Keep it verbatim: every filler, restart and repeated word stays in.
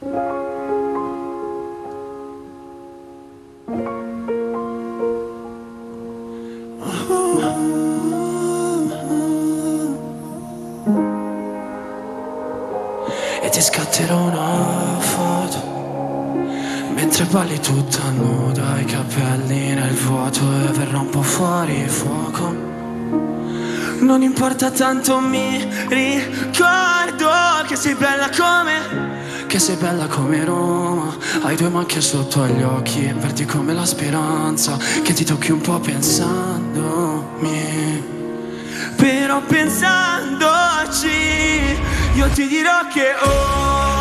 E ti scatterò una foto mentre balli tutta nuda, i capelli nel vuoto e verrà un po' fuori fuoco. Non importa tanto, mi ricordo che sei bella come, che sei bella come Roma. Hai due macchie sotto agli occhi, verdi come la speranza, che ti tocchi un po' pensandomi. Però pensandoci io ti dirò che oh,